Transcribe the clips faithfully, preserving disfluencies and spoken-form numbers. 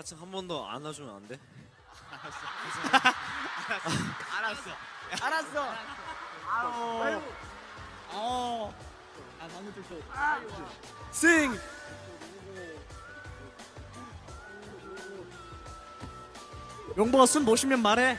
같이 한 번 더 안아주면 안 돼? 알았어. 알았어. 알았어. 알았어. 아우. 어. 아 방금 좀 더. 싱! 용보가 숨 못 쉬면 말해.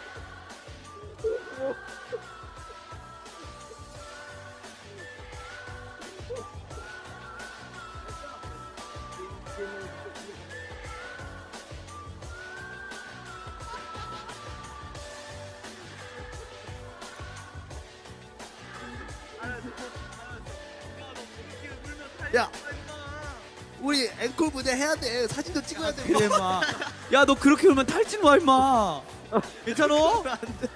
야, 우리 앵콜 무대 해야 돼. 사진도 찍어야 돼. 그래 마. 야 너 그렇게 울면 탈진 와 임마. 괜찮어? 너무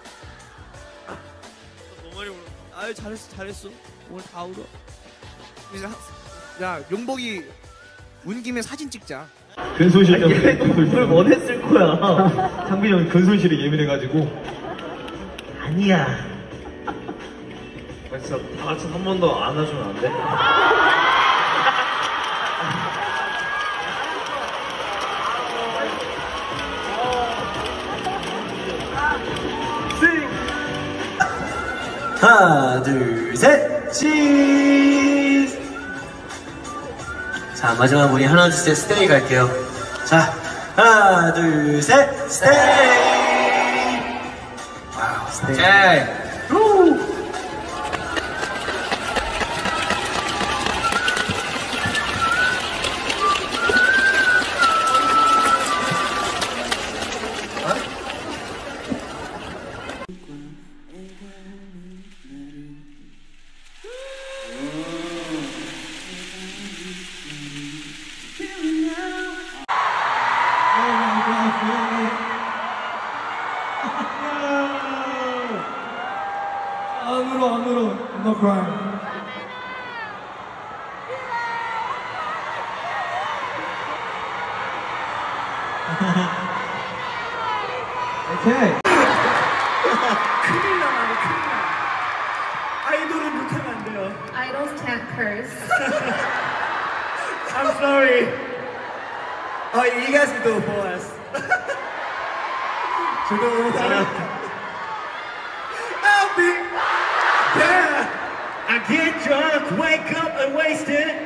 많이 울어. 아유 잘했어 잘했어. 오늘 다 울어. 야, 용복이 운 김에 사진 찍자. 근손실 때문에 그걸 원했을 거야. 장빈이 형은 근손실에 예민해가지고. 아니야. 진짜 다 같이 한 번 더 안아주면 안 돼? 하나, 둘, 셋, 치즈! 자, 마지막 우리 하나, 둘, 셋, 스테이 갈게요. 자, 하나, 둘, 셋, 스테이! 와우, 스테이. 오케이. 안 울어, 안 울어. No crying. 오케이. 큰일 나네, 큰일 나. 아이돌은 못하면 안 돼요. Idols can't curse. I'm sorry. Oh, you guys can do it for us. 저도 못하면. I'll be. Yeah. I get drunk, wake up and waste it.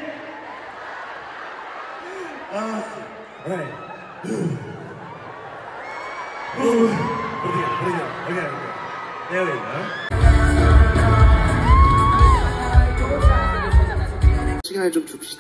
Uh, right. Ooh. Okay, okay, okay. There we go. 시간을 좀 줍시다.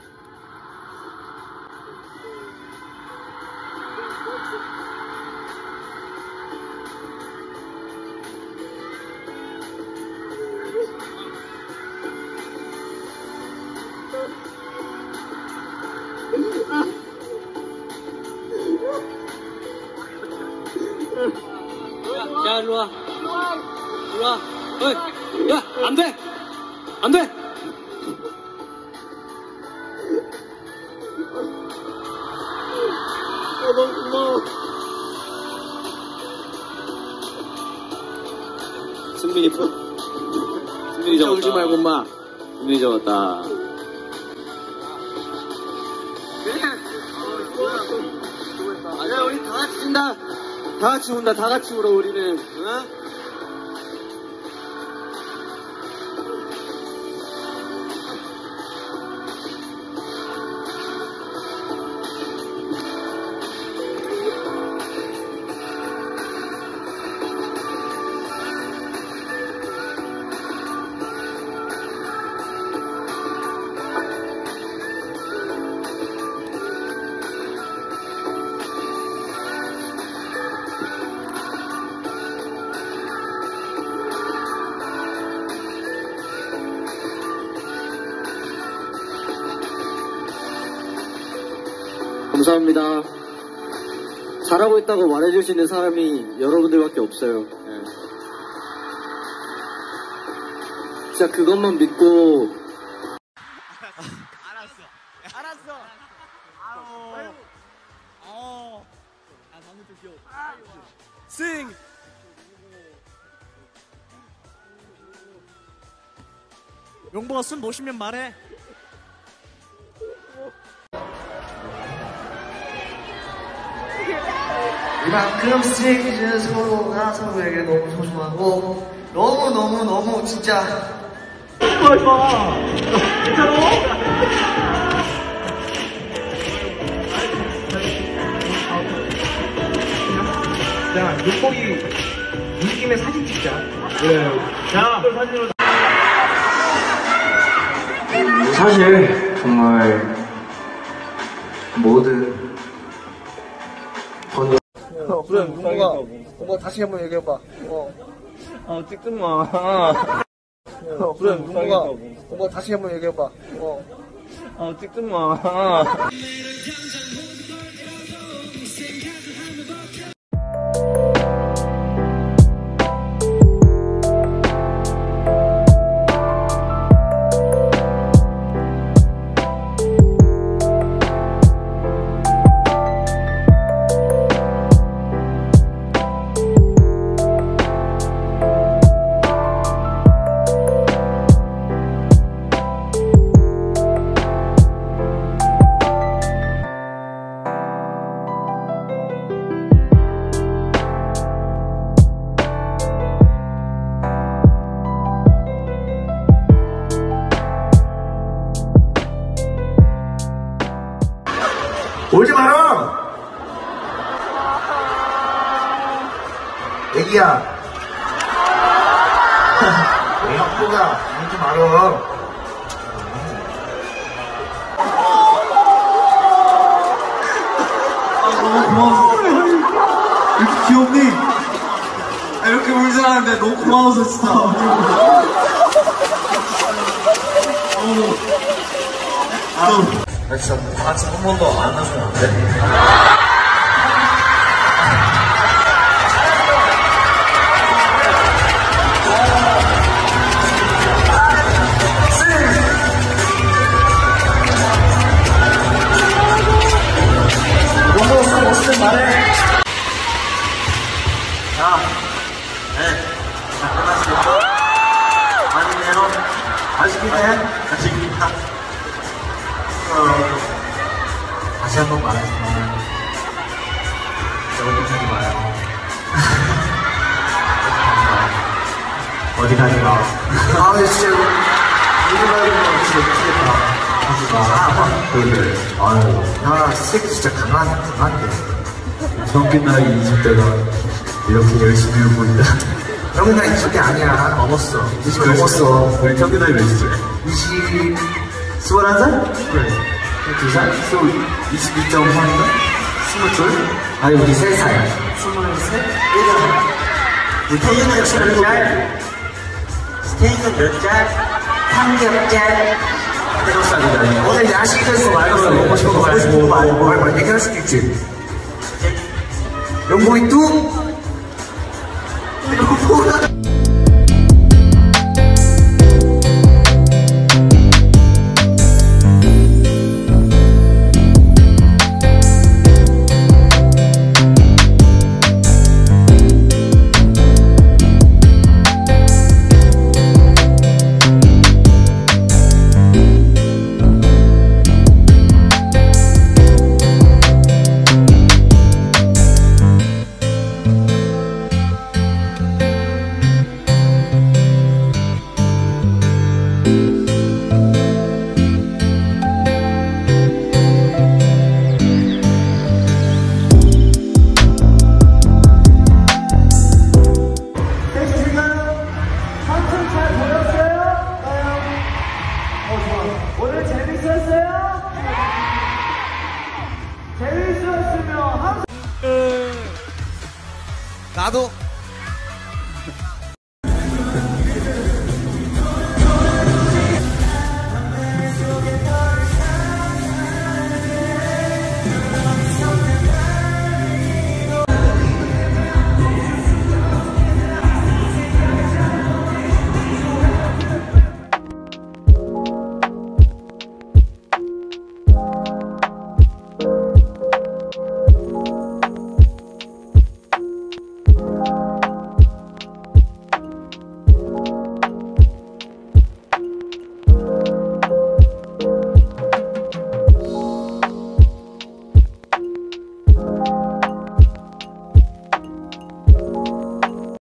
야 일로 와. 일로 와. 어이. 야 안 돼. 안 돼. 어, 너무 고마워. 승민이 프. 승민이 적었다. 울지 말고 마. 승민이 적었다. 아니야 우리 다 같이 운다. 다 같이 운다. 다 같이 울어 우리는. 어? 감사합니다. 잘하고 있다고 말해주시는 사람이 여러분들밖에 없어요. 네. 진짜 그것만 믿고. 알았어. 알았어. 아우. 어. 아 방금 좀 귀여워. 싱! 용보가 숨 못 쉬면 말해. 가끔 스테이지 서로가 서로에게 너무 소중하고 너무너무너무 진짜 자, 눈보기 느낌의 사진 찍자. 그래. 자, 사진으로. 사실 정말 모든 번호 어, 그래 용보가 용보가 다시 한번 얘기해봐. 어, 아 찍지 마. 어 그래 용보가 용보가 다시 한번 얘기해봐. 어, 아 찍지 마. 울지 마라! 애기야. 우리 형부가 울지 마라. 아, 너무 고마워. 이렇게 귀엽니? 아, 이렇게 울지 않았는데 너무 고마워서 진짜. 아우. 나 진짜 아침 한 번도 안 하시면 안 돼? 너무 멋있는 말해. 자, 네. 자, 끝났습니다. 아니네요. 아쉽겠네. 아쉽겠다. 어, 다시 한 번 말하지만 어디 가지 마요. 어디 가지 마. 아, 근데 진짜 이거 가지고 진짜 미치겠다. 아, 그래. 아유, 나 새끼 진짜 강한, 강한데. 평균 나이 이십 대가 이렇게 열심히 울고 있다. 평균 나이 이십 대 아니야. 넘었어. 이십 대 넘었어. 우리 평균 나이 몇이지? 이십, 스물한 살? 그래. 두 살? 이십이 점 삼인가? 스물둘? 아니, 우리 세 살. 스물셋? 일곱. 우리 평균 나이 몇 살? 스테이크 몇 살? 삼겹살. 오늘 야식에서 말고 먹고 싶은 거 말고 말고 얘기할 수도 있지. 용보이 뚝? 용보가